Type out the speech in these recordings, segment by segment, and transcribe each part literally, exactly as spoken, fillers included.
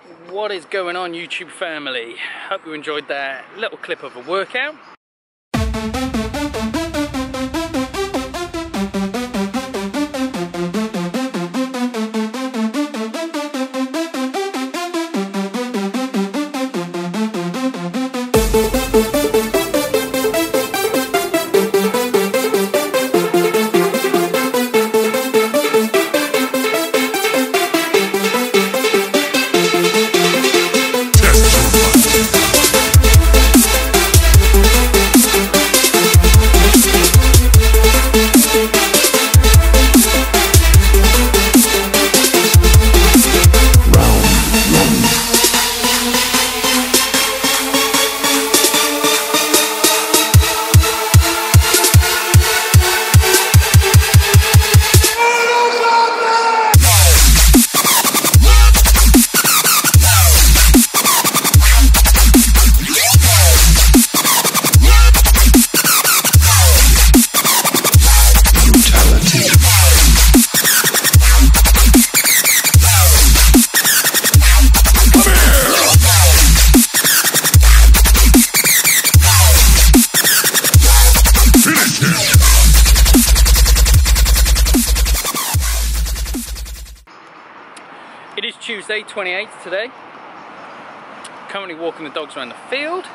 What is going on, YouTube family? Hope you enjoyed that little clip of a workout. It is Tuesday, twenty-eighth today. Currently walking the dogs around the field.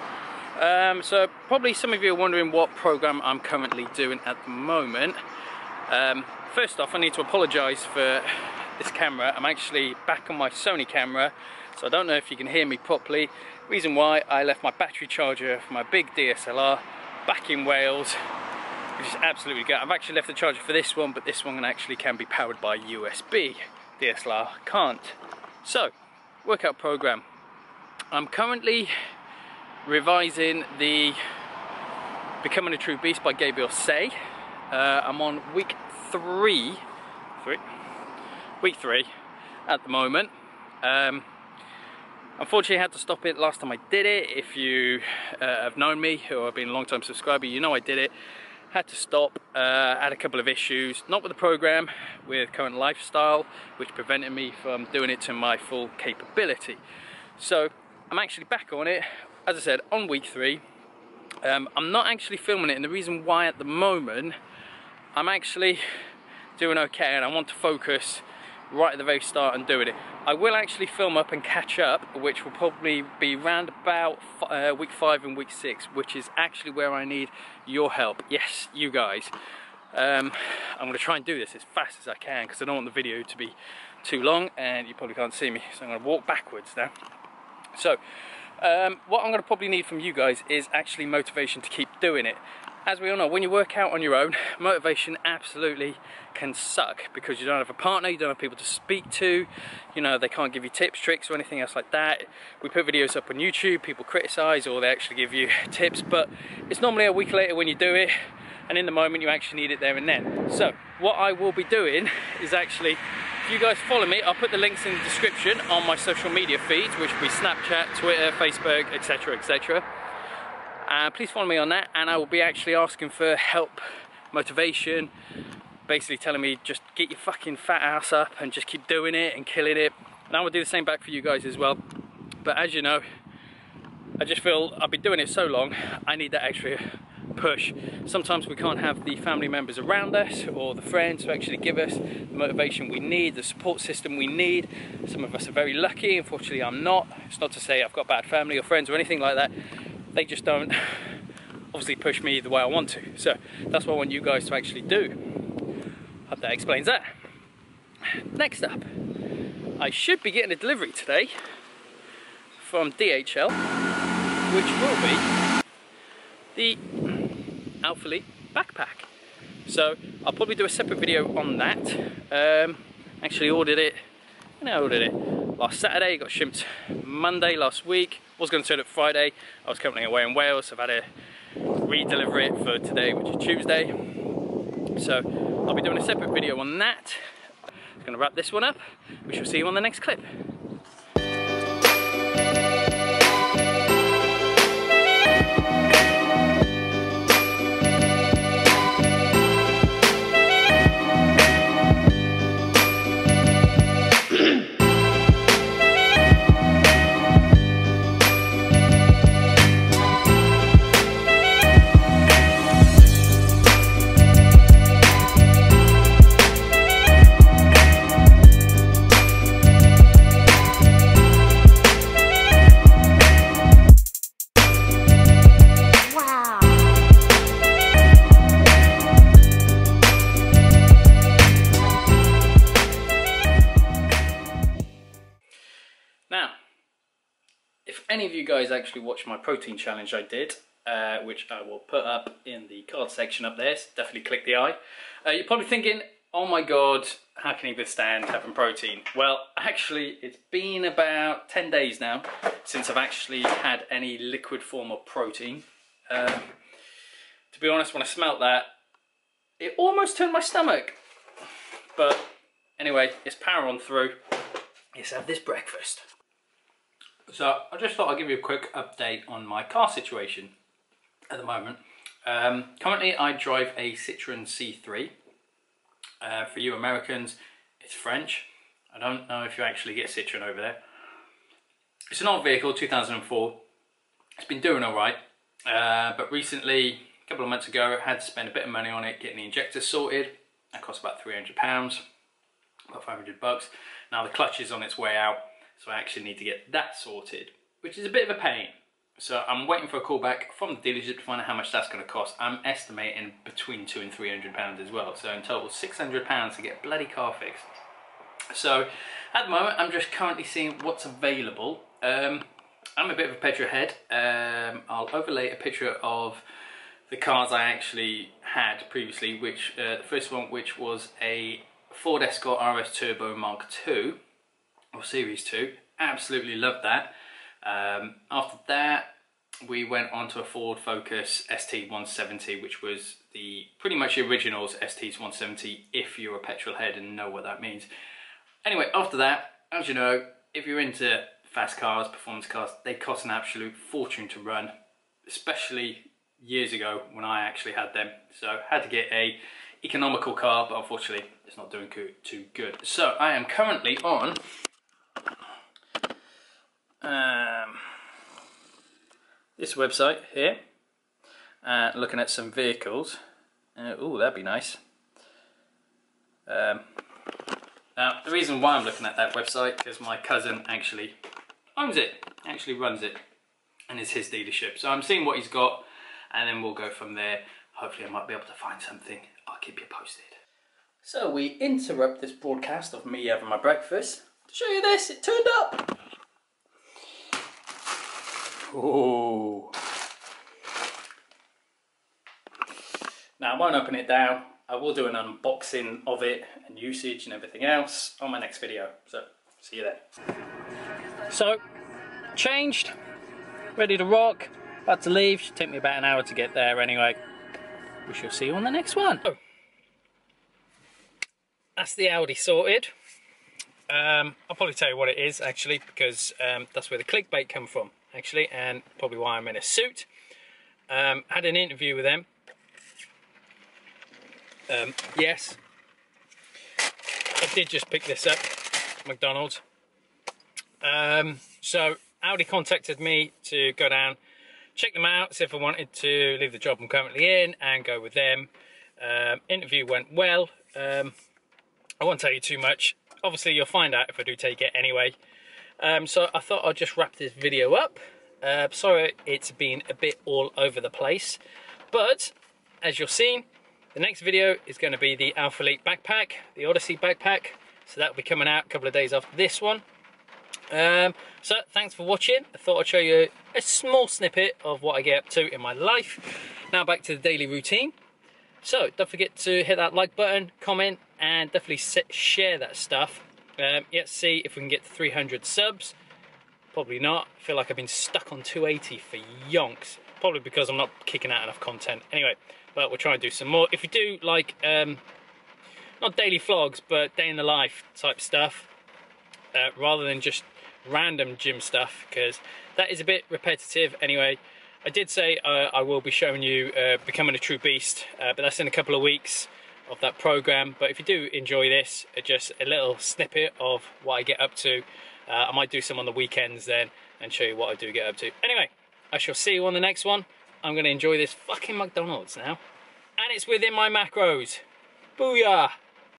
Um, so probably some of you are wondering what program I'm currently doing at the moment. Um, first off, I need to apologise for this camera. I'm actually back on my Sony camera, so I don't know if you can hear me properly. Reason why, I left my battery charger for my big D S L R back in Wales, which is absolutely good. I've actually left the charger for this one, but this one actually can be powered by U S B. D S L R can't. So, workout program. I'm currently revising the Becoming a True Beast by Gabriel Say. Uh, I'm on week three, three, week three at the moment. Um, unfortunately, I had to stop it last time I did it. If you uh, have known me or have been a long-time subscriber, you know I did it. Had to stop, uh, had a couple of issues, not with the program, with current lifestyle, which prevented me from doing it to my full capability. So I'm actually back on it, as I said, on week three. Um, I'm not actually filming it, and the reason why at the moment, I'm actually doing okay, and I want to focus right at the very start and doing it. I will actually film up and catch up, which will probably be round about uh, week five and week six, which is actually where I need your help. Yes, you guys. Um, I'm going to try and do this as fast as I can because I don't want the video to be too long and you probably can't see me, so I'm going to walk backwards now. So, um, what I'm going to probably need from you guys is actually motivation to keep doing it. As we all know, when you work out on your own, motivation absolutely can suck because you don't have a partner, you don't have people to speak to, you know, they can't give you tips, tricks or anything else like that. We put videos up on YouTube, people criticise or they actually give you tips, but it's normally a week later when you do it, and in the moment you actually need it there and then. So what I will be doing is actually, if you guys follow me, I'll put the links in the description on my social media feeds, which will be Snapchat, Twitter, Facebook, etc, et cetera. Uh, please follow me on that, and I will be actually asking for help, motivation, basically telling me just get your fucking fat ass up and just keep doing it and killing it. And I will do the same back for you guys as well. But as you know, I just feel I've been doing it so long, I need that extra push. Sometimes we can't have the family members around us or the friends who actually give us the motivation we need, the support system we need. Some of us are very lucky, unfortunately I'm not. It's not to say I've got bad family or friends or anything like that. They just don't obviously push me the way I want to. So that's what I want you guys to actually do. Hope that explains that. Next up, I should be getting a delivery today from D H L, which will be the Alphalete backpack. So I'll probably do a separate video on that. Um, actually ordered it, you know, I ordered it last Saturday, got shipped Monday last week. Was going to turn up Friday. I was currently away in Wales, so I've had to re-deliver it for today, which is Tuesday. So I'll be doing a separate video on that. I'm going to wrap this one up. We shall see you on the next clip. any of you guys actually watched my protein challenge I did, uh, which I will put up in the card section up there, so definitely click the eye. Uh, you're probably thinking, oh my god, how can he withstand having protein? Well, actually, it's been about ten days now since I've actually had any liquid form of protein. Uh, to be honest, when I smelt that, it almost turned my stomach. But anyway, it's power on through. Let's have this breakfast. So I just thought I'd give you a quick update on my car situation at the moment. Um, currently I drive a Citroen C three. Uh, for you Americans, it's French. I don't know if you actually get Citroen over there. It's an old vehicle, two thousand four. It's been doing alright, uh, but recently, a couple of months ago, I had to spend a bit of money on it getting the injectors sorted. That cost about three hundred pounds, about five hundred bucks. Now the clutch is on its way out, so I actually need to get that sorted, which is a bit of a pain. So I'm waiting for a call back from the dealership to find out how much that's going to cost. I'm estimating between two and three hundred pounds as well. So in total, six hundred pounds to get a bloody car fixed. So at the moment, I'm just currently seeing what's available. Um, I'm a bit of a petrol head. Um, I'll overlay a picture of the cars I actually had previously, which uh, the first one, which was a Ford Escort R S Turbo Mark two or Series two. Absolutely loved that. Um, after that, we went on to a Ford Focus S T one seventy, which was the pretty much the originals S T one seventy if you're a petrol head and know what that means. Anyway, after that, as you know, if you're into fast cars, performance cars, they cost an absolute fortune to run, especially years ago when I actually had them. So I had to get a economical car, but unfortunately it's not doing too good. So I am currently on um, this website here, uh, looking at some vehicles. Uh, oh, that'd be nice. Um, now the reason why I'm looking at that website is my cousin actually owns it, actually runs it, and it's his dealership. So I'm seeing what he's got, and then we'll go from there. Hopefully I might be able to find something. I'll keep you posted. So we interrupt this broadcast of me having my breakfast to show you this. It turned up. Oh. Now I won't open it down. I will do an unboxing of it and usage and everything else on my next video. So see you then. So changed, ready to rock. About to leave. Should take me about an hour to get there anyway. We shall see you on the next one. Oh, that's the Audi sorted. Um, I'll probably tell you what it is actually, because um, that's where the clickbait come from actually, and probably why I'm in a suit. Um, had an interview with them. Um, yes, I did just pick this up, McDonald's. Um, so Audi contacted me to go down, check them out, see if I wanted to leave the job I'm currently in and go with them. Um, interview went well. Um, I won't tell you too much. Obviously you'll find out if I do take it anyway. Um, so I thought I'd just wrap this video up. Uh, sorry it's been a bit all over the place, but as you'll see, the next video is going to be the Alphalete backpack, the Odyssey backpack. So that will be coming out a couple of days after this one. Um, so thanks for watching. I thought I'd show you a small snippet of what I get up to in my life. Now back to the daily routine. So don't forget to hit that like button, comment, and definitely share that stuff. Um, let's see if we can get to three hundred subs. Probably not. I feel like I've been stuck on two eighty for yonks. Probably because I'm not kicking out enough content. Anyway, but we'll try and do some more. If you do like, um, not daily vlogs, but day in the life type stuff, uh, rather than just random gym stuff, because that is a bit repetitive. Anyway, I did say uh, I will be showing you uh, Becoming a True Beast, uh, but that's in a couple of weeks of that program. But if you do enjoy this, uh, just a little snippet of what I get up to, uh, I might do some on the weekends then and show you what I do get up to. Anyway, I shall see you on the next one. I'm going to enjoy this fucking McDonald's now, and it's within my macros. Booyah!